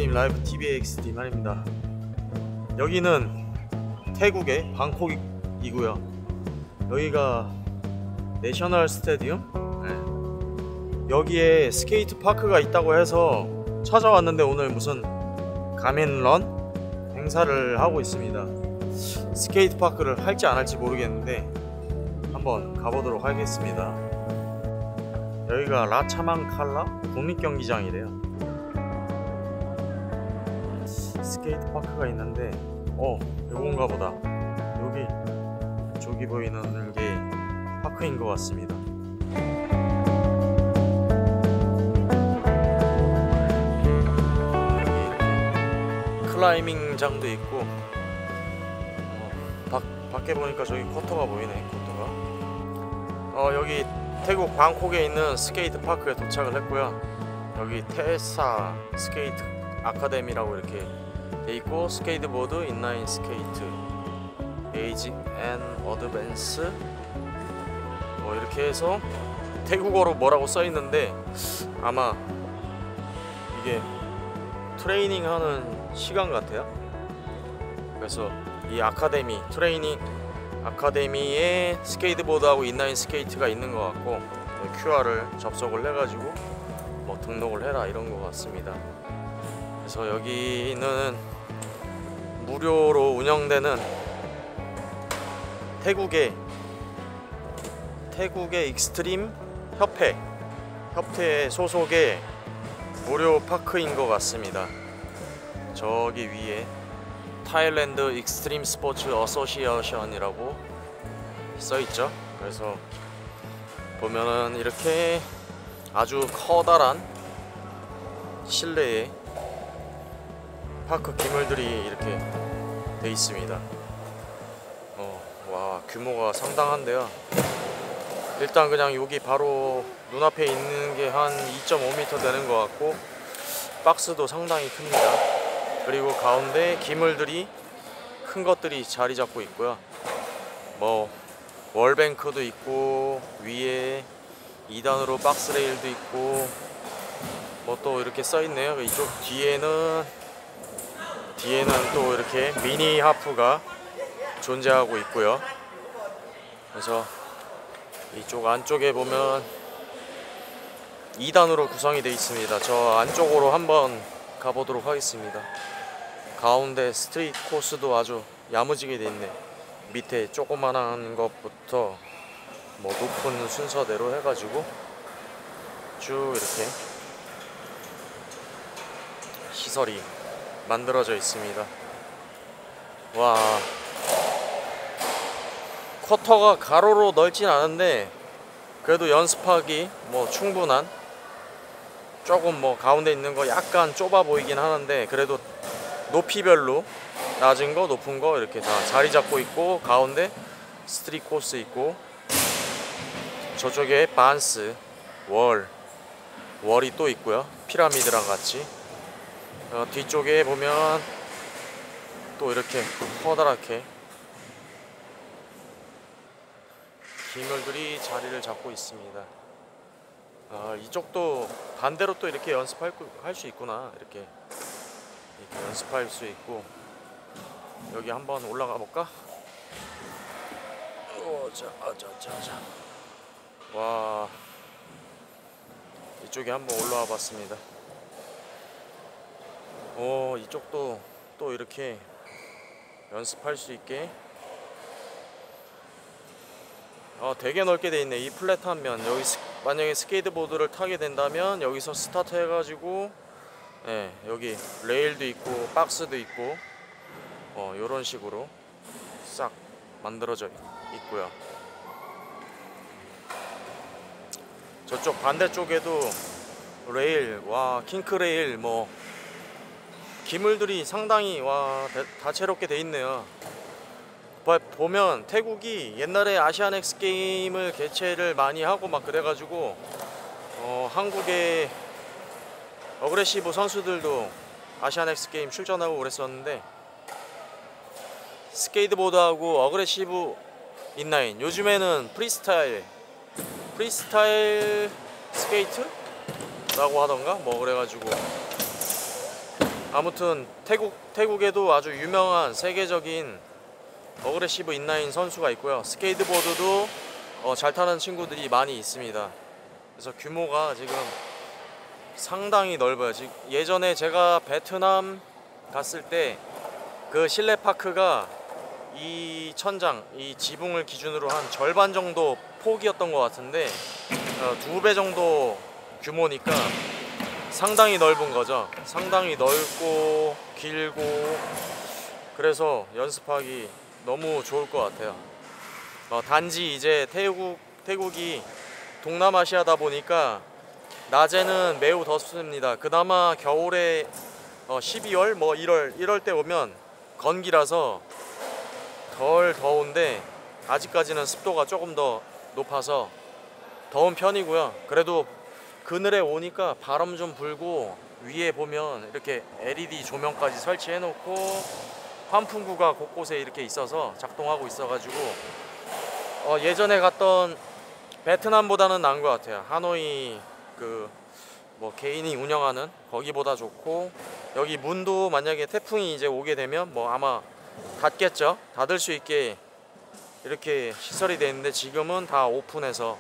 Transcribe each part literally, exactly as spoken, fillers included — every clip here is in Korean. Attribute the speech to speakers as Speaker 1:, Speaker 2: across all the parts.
Speaker 1: 엑스트림 라이브 티비의 엑스트림 한입니다. 여기는 태국의 방콕이고요. 여기가 내셔널 스테디움? 네. 여기에 스케이트 파크가 있다고 해서 찾아왔는데 오늘 무슨 가민런 행사를 하고 있습니다. 스케이트 파크를 할지 안 할지 모르겠는데 한번 가보도록 하겠습니다. 여기가 라차망칼라 국립경기장이래요. 스케이트 파크가 있는데 어 요건가 보다. 여기 저기 보이는 게 파크인 것 같습니다. 여기 클라이밍장도 있고 어, 밖, 밖에 보니까 저기 쿼터가 보이네. 쿼터가 어 여기 태국 방콕에 있는 스케이트 파크에 도착을 했고요. 여기 테사 스케이트 아카데미라고 이렇게 돼 있고, 스케이트보드, 인라인 스케이트, 에이지 앤 어드밴스 뭐 이렇게 해서 태국어로 뭐라고 써 있는데 아마 이게 트레이닝 하는 시간 같아요. 그래서 이 아카데미, 트레이닝 아카데미에 스케이트보드하고 인라인 스케이트가 있는 것 같고, 큐알을 접속을 해가지고 뭐 등록을 해라 이런 것 같습니다. 그래서 여기는 무료로 운영되는 태국의 태국의 익스트림 협회 협회 소속의 무료 파크인 것 같습니다. 저기 위에 타일랜드 익스트림 스포츠 어소시에이션이라고 써있죠. 그래서 보면은 이렇게 아주 커다란 실내에 파크 기물들이 이렇게 돼 있습니다. 어, 와, 규모가 상당한데요. 일단 그냥 여기 바로 눈앞에 있는 게 한 이 점 오 미터 되는 것 같고, 박스도 상당히 큽니다. 그리고 가운데 기물들이 큰 것들이 자리 잡고 있고요. 뭐 월뱅크도 있고, 위에 이 단으로 박스 레일도 있고, 뭐 또 이렇게 써 있네요. 이쪽 뒤에는 뒤에는 또 이렇게 미니 하프가 존재하고 있고요. 그래서 이쪽 안쪽에 보면 이 단으로 구성이 되어 있습니다. 저 안쪽으로 한번 가보도록 하겠습니다. 가운데 스트리트 코스도 아주 야무지게 되어 있네. 밑에 조그만한 것부터 뭐 높은 순서대로 해가지고 쭉 이렇게 시설이 만들어져 있습니다. 와, 쿼터가 가로로 넓진 않은데 그래도 연습하기 뭐 충분한, 조금 뭐 가운데 있는 거 약간 좁아 보이긴 하는데 그래도 높이별로 낮은 거 높은 거 이렇게 다 자리 잡고 있고, 가운데 스트리트 코스 있고, 저쪽에 반스 월 월이 또 있고요. 피라미드랑 같이. 어, 뒤쪽에 보면 또 이렇게 커다랗게 기물들이 자리를 잡고 있습니다. 아, 이쪽도 반대로 또 이렇게 연습할 수 있구나. 이렇게, 이렇게 연습할 수 있고. 여기 한번 올라가 볼까? 오, 자, 자, 자, 자. 와, 이쪽에 한번 올라와 봤습니다. 오, 이쪽도 또 이렇게 연습할 수 있게 어, 되게 넓게 돼 있네. 이 플랫한 면, 여기 스, 만약에 스케이트보드를 타게 된다면 여기서 스타트 해가지고 예, 여기 레일도 있고 박스도 있고 어, 요런 식으로 싹 만들어져 있고요. 저쪽 반대쪽에도 레일, 와, 킹크 레일, 뭐 기물들이 상당히 와 다채롭게 돼 있네요. 보면 태국이 옛날에 아시안 엑스 게임을 개최를 많이 하고 막 그래가지고 어, 한국의 어그레시브 선수들도 아시안 엑스 게임 출전하고 그랬었는데, 스케이트보드하고 어그레시브 인라인, 요즘에는 프리스타일 프리스타일 스케이트? 라고 하던가 뭐 그래가지고 아무튼 태국 태국에도 아주 유명한 세계적인 어그레시브 인라인 선수가 있고요. 스케이트보드도 어, 잘 타는 친구들이 많이 있습니다. 그래서 규모가 지금 상당히 넓어요. 지금 예전에 제가 베트남 갔을 때 그 실내 파크가 이 천장, 이 지붕을 기준으로 한 절반 정도 폭이었던 것 같은데 어, 두 배 정도 규모니까 상당히 넓은 거죠. 상당히 넓고 길고 그래서 연습하기 너무 좋을 것 같아요. 어, 단지 이제 태국, 태국이 동남아시아다 보니까 낮에는 매우 덥습니다. 그나마 겨울에 어, 십이월 뭐 일월 이럴 때 오면 건기라서 덜 더운데 아직까지는 습도가 조금 더 높아서 더운 편이고요. 그래도 그늘에 오니까 바람 좀 불고 위에 보면 이렇게 엘이디 조명까지 설치해 놓고 환풍구가 곳곳에 이렇게 있어서 작동하고 있어 가지고 어, 예전에 갔던 베트남보다는 나은 것 같아요. 하노이 그 뭐 개인이 운영하는 거기보다 좋고, 여기 문도 만약에 태풍이 이제 오게 되면 뭐 아마 닫겠죠. 닫을 수 있게 이렇게 시설이 되어 있는데 지금은 다 오픈해서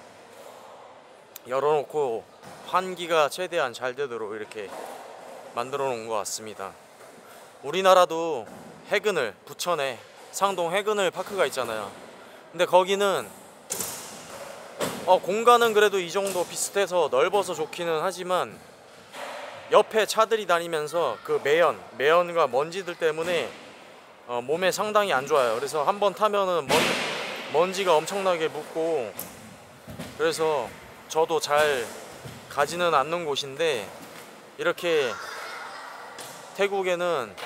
Speaker 1: 열어놓고 환기가 최대한 잘 되도록 이렇게 만들어 놓은 것 같습니다. 우리나라도 해그늘, 부천에 상동 해그늘 파크가 있잖아요. 근데 거기는 어, 공간은 그래도 이 정도 비슷해서 넓어서 좋기는 하지만 옆에 차들이 다니면서 그 매연, 매연과 먼지들 때문에 어, 몸에 상당히 안 좋아요. 그래서 한번 타면은 먼, 먼지가 엄청나게 묻고, 그래서 저도 잘 가지는 않는 곳인데 이렇게 태국에는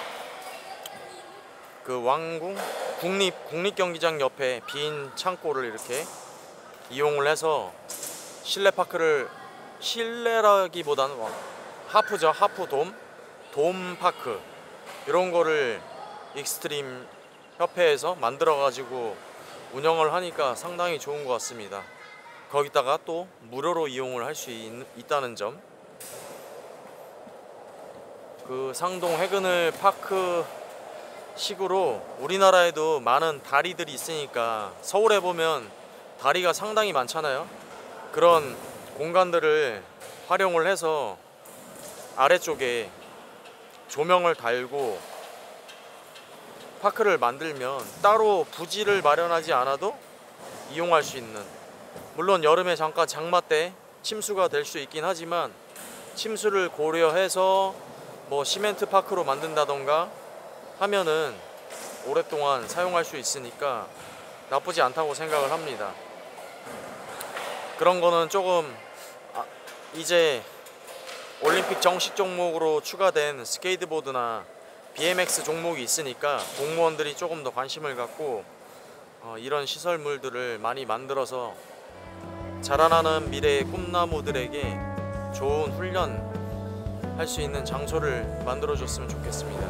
Speaker 1: 그 왕궁 국립 국립경기장 옆에 빈 창고를 이렇게 이용을 해서 실내 파크를, 실내라기보다는 하프죠, 하프돔, 돔 파크 이런 거를 익스트림 협회에서 만들어 가지고 운영을 하니까 상당히 좋은 것 같습니다. 거기다가 또 무료로 이용을 할 수 있다는 점, 그 상동 해그늘 파크 식으로 우리나라에도 많은 다리들이 있으니까, 서울에 보면 다리가 상당히 많잖아요. 그런 공간들을 활용을 해서 아래쪽에 조명을 달고 파크를 만들면 따로 부지를 마련하지 않아도 이용할 수 있는, 물론 여름에 잠깐 장마 때 침수가 될 수 있긴 하지만 침수를 고려해서 뭐 시멘트 파크로 만든다던가 하면은 오랫동안 사용할 수 있으니까 나쁘지 않다고 생각을 합니다. 그런 거는 조금 아, 이제 올림픽 정식 종목으로 추가된 스케이트보드나 비엠엑스 종목이 있으니까 공무원들이 조금 더 관심을 갖고 어, 이런 시설물들을 많이 만들어서 자라나는 미래의 꿈나무들에게 좋은 훈련 할 수 있는 장소를 만들어 줬으면 좋겠습니다.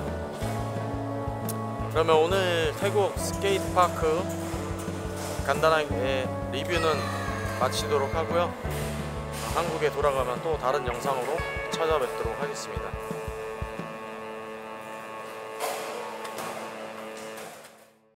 Speaker 1: 그러면 오늘 태국 스케이트파크 간단하게 리뷰는 마치도록 하고요. 한국에 돌아가면 또 다른 영상으로 찾아뵙도록 하겠습니다.